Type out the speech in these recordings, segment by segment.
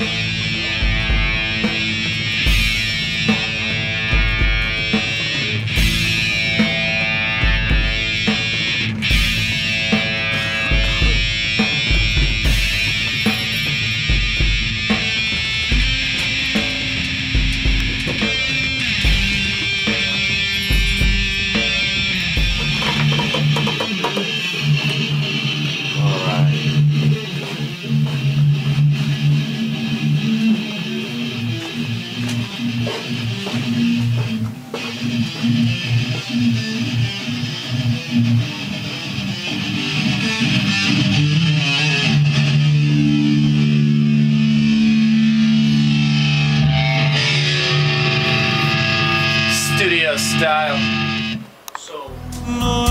Studio style. So No,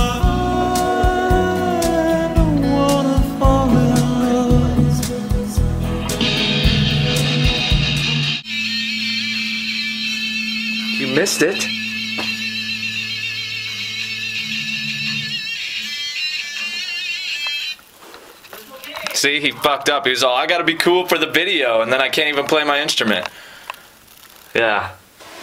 I don't wanna fall in love. You missed it. See, he fucked up. He was all, I gotta be cool for the video, and then I can't even play my instrument. Yeah.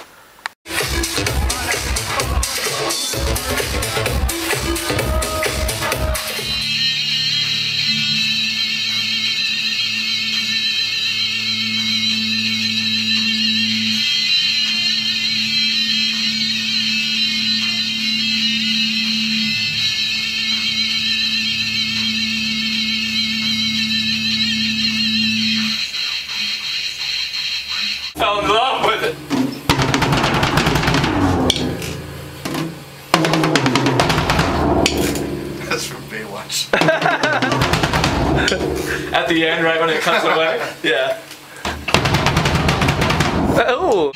Fell in love with it. that's from Baywatch. At the end, right when it cuts away? Yeah. Oh!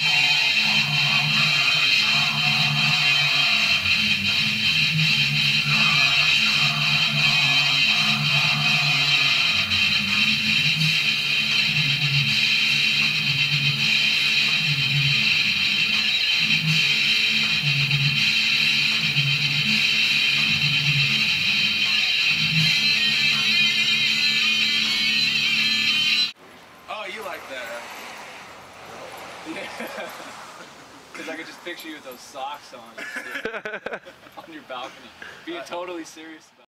Oh, you like that? Yeah. Because I could just picture you with those socks on. On your balcony. Being totally serious about it.